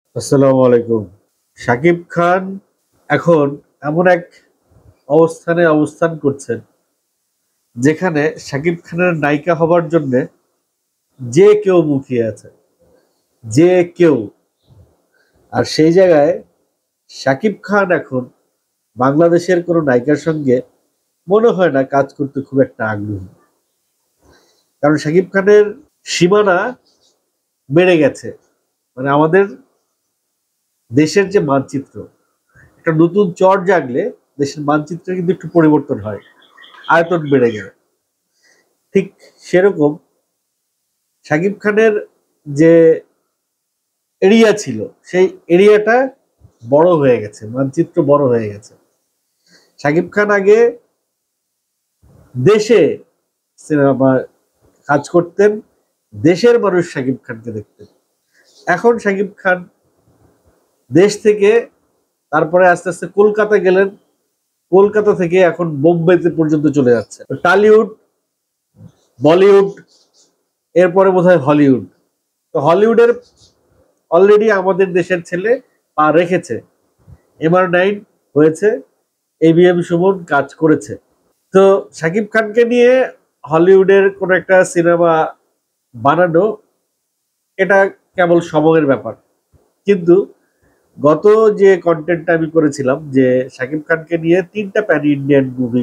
আসসালামু আলাইকুম। শাকিব খান এখন এমন এক অবস্থানে অবস্থান করছেন যেখানে শাকিব খানের নায়িকা হবার জন্য যে কেউ মুখিয়ে আছে, যে কেউ। আর সেই জায়গায় শাকিব খান এখন বাংলাদেশের কোনো নায়িকার সঙ্গে মনে হয় না কাজ করতে খুব একটা আগ্রহী। কারণ শাকিব খানের সীমানা বেড়ে গেছে। মানে আমাদের দেশের যে মানচিত্র, একটা নতুন চর জাগলে দেশের মানচিত্রে কিন্তু একটু পরিবর্তন হয়, আয়তন বেড়ে গেলে। ঠিক সেরকম শাকিব খানের যে এরিয়া ছিল, সেই এরিয়াটা বড় হয়ে গেছে, মানচিত্র বড় হয়ে গেছে। শাকিব খান আগে দেশে সিনেমা কাজ করতেন, দেশের মানুষ শাকিব খানকে দেখতেন। এখন শাকিব খান দেশ থেকে তারপরে আস্তে আস্তে কলকাতা গেলেন, কলকাতা থেকে এখন বোম্বেতে পর্যন্ত চলে যাচ্ছে। টালিউড, বলিউড, এরপরে বোধহয় হলিউড। তো হলিউডের অলরেডি আমাদের দেশের ছেলে পা রেখেছে, এমআর9 হয়েছে, এবিএম সুমন কাজ করেছে। তো শাকিব খানকে নিয়ে হলিউডের কোন একটা সিনেমা বানানো, এটা কেবল সময়ের ব্যাপার। কিন্তু গত যে কন্টেন্টটা আমি করেছিলাম যে শাকিব খানকে নিয়ে 3টা প্যান ইন্ডিয়ান মুভি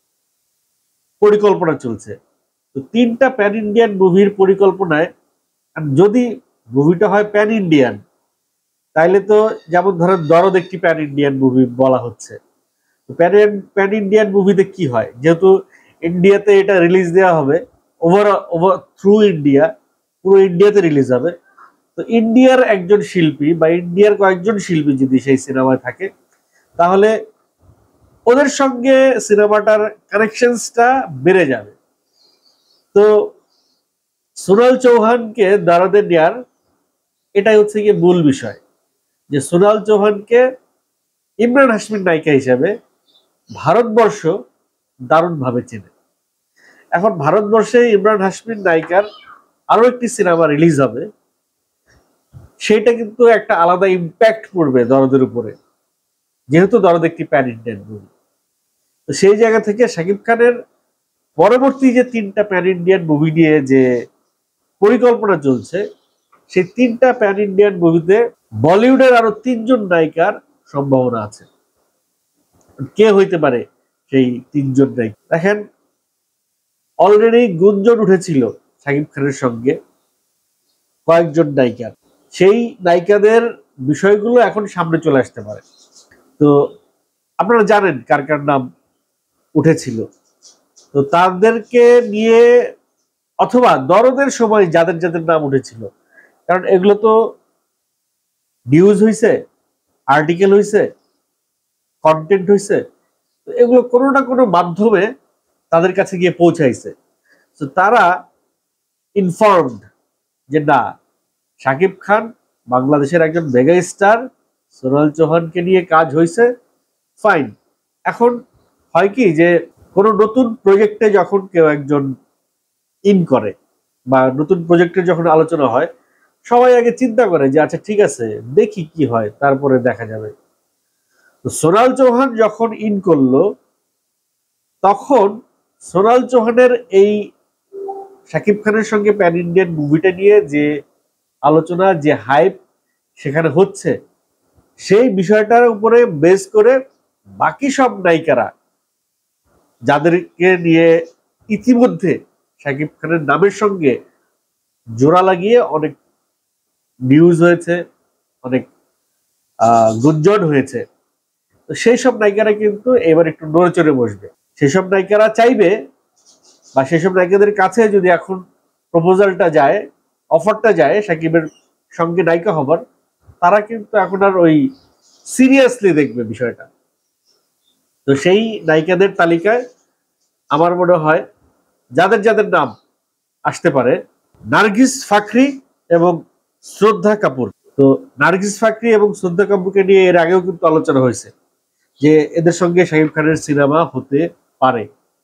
পরিকল্পনা চলছে। তো 3টা প্যান ইন্ডিয়ান মুভির পরিকল্পনায় যদি মুভিটা হয় প্যান ইন্ডিয়ান, তাইলে তো যেমন ধরেন দরদ একটি প্যান ইন্ডিয়ান মুভি বলা হচ্ছে। প্যান প্যান ইন্ডিয়ান মুভিতে কি হয়, যেহেতু ইন্ডিয়াতে এটা রিলিজ দেওয়া হবে, ওভার ওভার থ্রু ইন্ডিয়া, পুরো ইন্ডিয়াতে রিলিজ হবে। তো ইন্ডিয়ার একজন শিল্পী বা ইন্ডিয়ার কয়েকজন শিল্পী যদি সেই সিনেমায় থাকে, তাহলে ওদের সঙ্গে সিনেমাটার কানেকশনসটা বেড়ে যাবে। তো সোনাল চৌহানকে দরদে নেয়ার এটাই হচ্ছে গিয়ে মূল বিষয়, যে সোনাল চৌহানকে ইমরান হাশমির নায়িকা হিসেবে ভারতবর্ষ দারুণভাবে চেনে। এখন ভারতবর্ষে ইমরান হাশমির নায়িকার আরো একটি সিনেমা রিলিজ হবে, সেটা কিন্তু একটা আলাদা ইম্প্যাক্ট পড়বে দরদের উপরে, যেহেতু দরদ একটি প্যান ইন্ডিয়ান মুভি। তো সেই জায়গা থেকে শাকিব খানের পরবর্তী যে 3টা প্যান ইন্ডিয়ান মুভি নিয়ে যে পরিকল্পনা চলছে, সেই 3টা প্যান ইন্ডিয়ান মুভিতে বলিউডের আরো 3জন নায়িকার সম্ভাবনা আছে। কে হইতে পারে সেই 3জন নায়িকা? দেখেন, অলরেডি গুঞ্জন উঠেছিল শাকিব খানের সঙ্গে কয়েকজন নায়িকার। সেই নায়িকাদের বিষয়গুলো এখন সামনে চলে আসতে পারে। তো আপনারা জানেন কার কার নাম উঠেছিল। তো তাদেরকে নিয়ে, অথবা দরদের সময় যাদের যাদের নাম উঠেছিল, কারণ এগুলো তো নিউজ হয়েছে, আর্টিকেল হয়েছে, কন্টেন্ট হয়েছে, তো এগুলো কোনো না কোনো মাধ্যমে তাদের কাছে গিয়ে পৌঁছাইছে। তো তারা ইনফর্মড যে না, শাকিব খান বাংলাদেশের একজন মেগা স্টার, সোনাল চৌহানকে নিয়ে কাজ হয়েছে, ফাইন। এখন হয় কি, যে কোনো নতুন প্রজেক্টে যখন কেউ একজন ইন করে বা নতুন প্রজেক্টের যখন আলোচনা হয়, সবাই আগে চিন্তা করে যে আচ্ছা ঠিক আছে, দেখি কি হয়, তারপরে দেখা যাবে। তো সোনাল চৌহান যখন ইন করলো, তখন সোনাল চৌহানের এই শাকিব খানের সঙ্গে প্যান ইন্ডিয়ান মুভিটা নিয়ে যে আলোচনা, যে হাইপ সেখানে হচ্ছে, সেই বিষয়টার উপরে বেস করে বাকি সব নায়িকারা, যাদেরকে নিয়ে ইতিমধ্যে শাকিব খানের নামের সঙ্গে জোড়া লাগিয়ে অনেক নিউজ হয়েছে, অনেক গুঞ্জন হয়েছে, তো সেই সব নায়িকারা কিন্তু এবার একটু নড়ে চড়ে বসবে। সেসব নায়িকারা চাইবে, বা সেসব নায়িকাদের কাছে যদি এখন প্রপোজালটা যায়, অফারটা যায় শাকিবের সঙ্গে নায়িকা হবার, তারা কিন্তু এখন আর ওই সিরিয়াসলি দেখবে বিষয়টা। তো সেই নায়িকাদের তালিকায় আমার মনে হয় যাদের যাদের নাম আসতে পারে, নার্গিস ফাকরি এবং শ্রদ্ধা কাপুর। তো নার্গিস ফাকরি এবং শ্রদ্ধা কাপুরকে নিয়ে এর আগেও কিন্তু আলোচনা হয়েছে যে এদের সঙ্গে শাকিব খানের সিনেমা হতে পারে।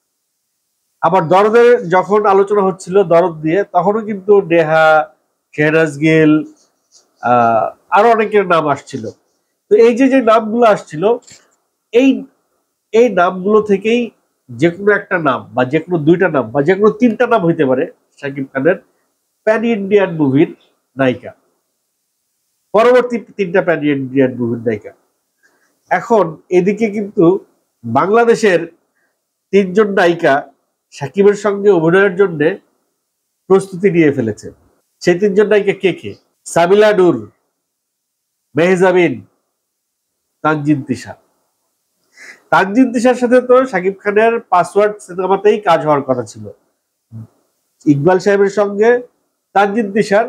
আবার দরদের যখন আলোচনা হচ্ছিল দরদ দিয়ে, তখনও কিন্তু নেহা, শেহনাজ গিল, আরো অনেকের নাম আসছিল। তো এই যে নামগুলো আসছিল, এই এই নামগুলো থেকেই যে কোনো একটা নাম বা যে কোনো দুইটা নাম বা যে কোনো তিনটা নাম হইতে পারে শাকিব খানের প্যান ইন্ডিয়ান মুভির নায়িকা, পরবর্তী তিনটা প্যান ইন্ডিয়ান মুভির নায়িকা। এখন এদিকে কিন্তু বাংলাদেশের তিনজন নায়িকা শাকিবের সঙ্গে অভিনয়ের জন্য প্রস্তুতি নিয়ে ফেলেছে। সেই তিনজন নায়িকা কে কে? সাবিলা নূর, মেহজাবিন, তানজিন তিশা। তানজিন তিশার সাথে তো শাকিব খানের পাসওয়ার্ড সিনেমাতেই কাজ হওয়ার কথা ছিল। ইকবাল সাহেবের সঙ্গে তানজিন তিশার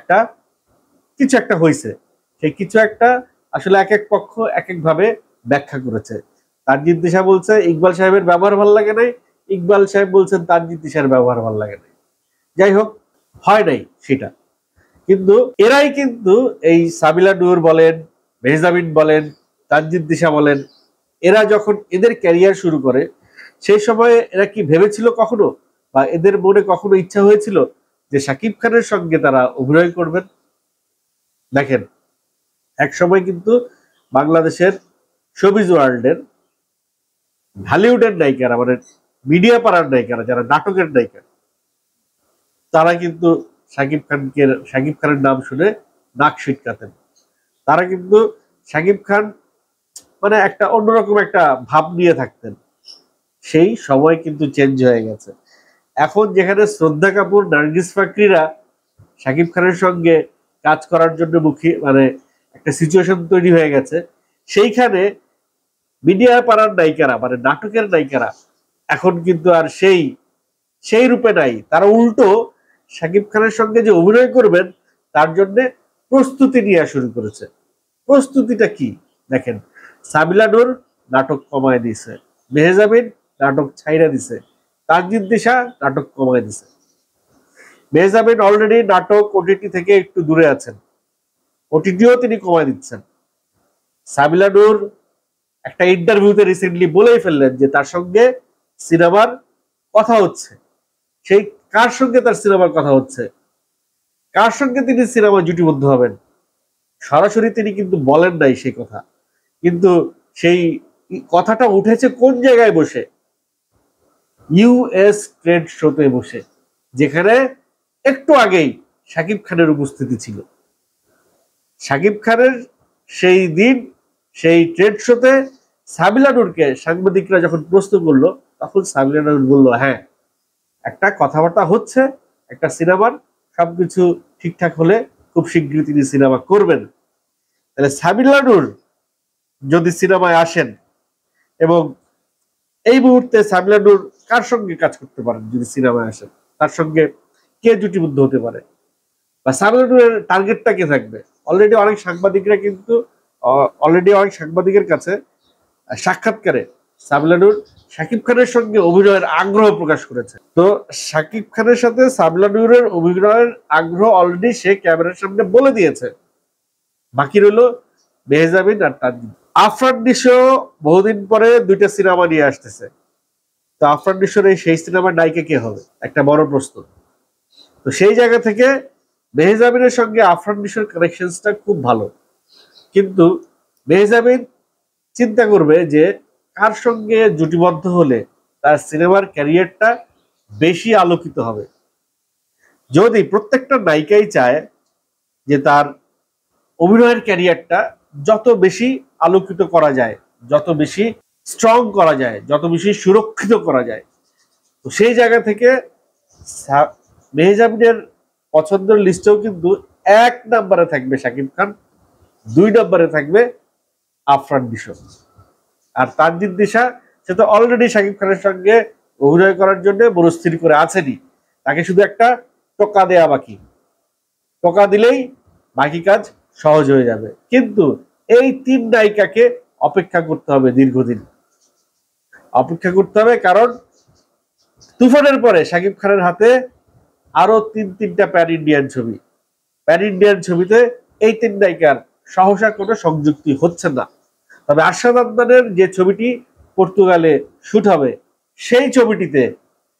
কিছু একটা হয়েছে, সেই কিছু একটা আসলে এক এক পক্ষ এক এক ভাবে ব্যাখ্যা করেছে। তানজিন তিশা বলছে ইকবাল সাহেবের ব্যবহার ভালো লাগে নাই, ইকবাল সাহেব বলছেন তানজিন তিশার ব্যবহার ভালো লাগে নাই। যাই হোক, হয় নাই সেটা। কিন্তু এরাই কিন্তু এই সাবিলা নূর বলেন, মেহজাবিন বলেন, তানজিন তিশা বলেন, এরা যখন এদের ক্যারিয়ার শুরু করে সেই সময়ে এরা কি ভেবেছিল কখনো, বা এদের মনে কখনো ইচ্ছা হয়েছিল যে শাকিব খানের সঙ্গে তারা অভিনয় করবেন? দেখেন, এক সময় কিন্তু বাংলাদেশের শোবিজ ওয়ার্ল্ডের হলিউডের নায়িকারা, মানে মিডিয়া পাড়ার নায়িকারা, যারা নাটকের নায়িকা, তারা কিন্তু শাকিব খানের নাম শুনে নাক সিটকাতেন। তারা কিন্তু শাকিব খান মানে একটা অন্যরকম একটা ভাব নিয়ে থাকতেন। সেই সময় কিন্তু চেঞ্জ হয়ে গেছে। এখন যেখানে শ্রদ্ধা কাপুর, নার্গিস ফাকরিরা শাকিব খানের সঙ্গে কাজ করার জন্য মানে একটা সিচুয়েশন তৈরি হয়ে গেছে, সেইখানে মিডিয়া পাড়ার নায়িকারা, মানে নাটকের নায়িকারা এখন কিন্তু আর সেই রূপে নাই। তারা উল্টো শাকিব খানের সঙ্গে যে অভিনয় করবেন তার জন্য প্রস্তুতি নেওয়া শুরু করেছে। প্রস্তুতিটা কি দেখেন, সাবিলা নূর নাটক কমায় দিছে, মেহজাবিন নাটক ছাইরা দিছে, তানজিন তিশা নাটক কমায় দিছে। মেহজাবিন অলরেডি নাটক ওটিটি থেকে একটু দূরে আছেন, ওটিটিও তিনি কমায় দিচ্ছেন। সাবিলা নূর একটা ইন্টারভিউতে রিসেন্টলি বলেই ফেললেন যে তার সঙ্গে সিনেমার কথা হচ্ছে। সেই কার সঙ্গে তার সিনেমার কথা হচ্ছে, কার সঙ্গে তিনি সিনেমা জুটিবদ্ধ হবেন, সরাসরি তিনি কিন্তু বলেন নাই সেই কথা। কিন্তু সেই কথাটা উঠেছে কোন জায়গায় বসে? ইউএস ট্রেড শোতে বসে, যেখানে একটু আগেই শাকিব খানের উপস্থিতি ছিল। শাকিব খানের সেই দিন সেই ট্রেড শোতে সাবিলা নূরকে সাংবাদিকরা যখন প্রশ্ন করলো, তখন সাবিলা নূর বললো হ্যাঁ, একটা কথাবার্তা হচ্ছে একটা সিনেমার, সবকিছু ঠিকঠাক হলে খুব শীঘ্রই তিনি সিনেমা করবেন। তাহলে সাবিলা নূর যদি সিনেমায় আসেন, এবং এই মুহূর্তে সাবিলা নূর কার সঙ্গে কাজ করতে পারেন যদি সিনেমায় আসেন, তার সঙ্গে কে জুটিবদ্ধ হতে পারে, বা সাবিলা নূরের টার্গেটটা কে থাকবে? অলরেডি অনেক সাংবাদিকের কাছে সাক্ষাৎকারে সাবিলা নূর শাকিব খানের সঙ্গে অভিনয়ের আগ্রহ প্রকাশ করেছে। তো শাকিব খানের সাথে সাবিলা নূরের অভিনয়ের আগ্রহ অলরেডি সে ক্যামেরার সামনে বলে দিয়েছে। বাকি রইল মেহজাবিন আর তানজিন। আফরান নিশো বহুদিন পরে দুইটা সিনেমা নিয়ে আসতেছে। তো আফরান নিশোর সেই সিনেমার নায়িকা কে হবে, একটা বড় প্রশ্ন। তো সেই জায়গা থেকে মেহজাবিনের সঙ্গে আফরান নিশোর কানেকশনটা খুব ভালো, কিন্তু মেহজাবিন চিন্তা করবে যে কার সঙ্গে জুটিবদ্ধ হলে তার সিনেমার ক্যারিয়ারটা বেশি আলোকিত হবে। যদি প্রত্যেকটা নায়িকাই চায় যে তার অভিনয়ের ক্যারিয়ারটা যত বেশি আলোকিত করা যায়, যত বেশি স্ট্রং করা যায়, যত বেশি সুরক্ষিত করা যায়, তো সেই জায়গা থেকে মেহজাবিনের পছন্দের লিস্টেও কিন্তু 1 নম্বরে থাকবে শাকিব খান, 2 নম্বরে থাকবে আফরান নিশো। আর তানজিন তিশা, সে তো অলরেডি শাকিব খানের সঙ্গে অভিনয় করার জন্য মনস্থির করে আছেনই, তাকে শুধু একটা টোকা দেয়া বাকি। টোকা দিলেই বাকি কাজ সহজ হয়ে যাবে। কিন্তু এই 3 নায়িকাকে অপেক্ষা করতে হবে, দীর্ঘদিন অপেক্ষা করতে হবে, কারণ তুফানের পরে শাকিব খানের হাতে আরো 3টা প্যান ইন্ডিয়ান ছবি। প্যান ইন্ডিয়ান ছবিতে এই 3 নায়িকার সহসা কোনো সংযুক্তি হচ্ছে না। তবে আরশাদ আদনানের যে ছবিটি পর্তুগালে শুট হবে, সেই ছবিটিতে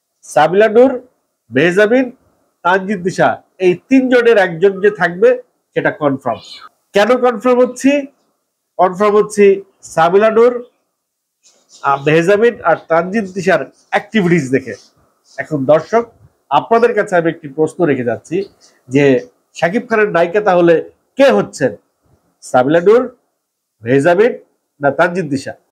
সাবিলা নূর, মেহজাবিন, তানজিন তিশা, এই 3 জনের একজন যে থাকবে এটা কনফার্ম। কেন কনফার্ম হচ্ছি? কনফার্ম হচ্ছি সাবিলা নূর, মেহজাবিন আর তানজিন তিশার অ্যাক্টিভিটিস দেখে। এখন দর্শক, আপনাদের কাছে আমি একটি প্রশ্ন রেখে যাচ্ছি যে শাকিব খানের নায়িকা তাহলে কে হচ্ছেন? সাবিলা নূর, মেহজাবিন না তানজিন তিশা?